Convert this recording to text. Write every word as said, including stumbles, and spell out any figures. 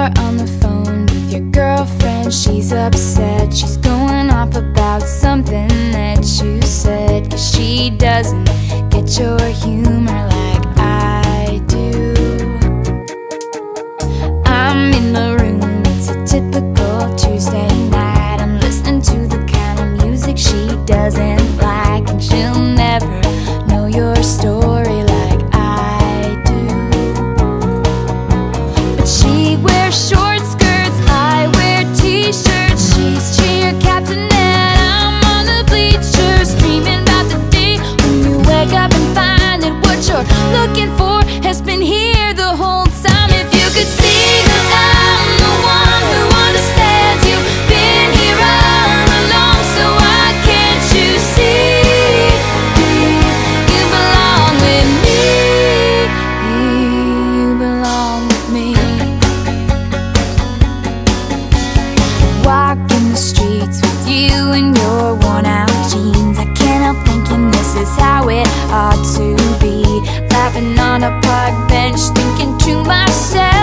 You're on the phone with your girlfriend. She's upset, she's going off about something that you said, 'cause she doesn't get your humor like I do. I'm in the room, it's a typical Tuesday night. I'm listening to the kind of music she doesn't like, and she'll never know your story like I do. But she wears short skirts, I wear t-shirts. She's cheer captain and I'm on the bleachers, dreaming about the day when you wake up and find that what you're looking for has been here the whole time. If you could see that I'm the one who understands, you've been here all along, so why can't you see you belong with me? You belong with me. Walking the streets with you in your worn out jeans, I can't help thinking this is how it ought to be. Laughing on a park bench, thinking to myself,